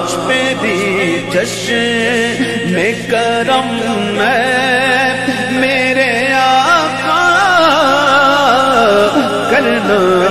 मुझ पे भी जश्न में करम है मेरे आका करना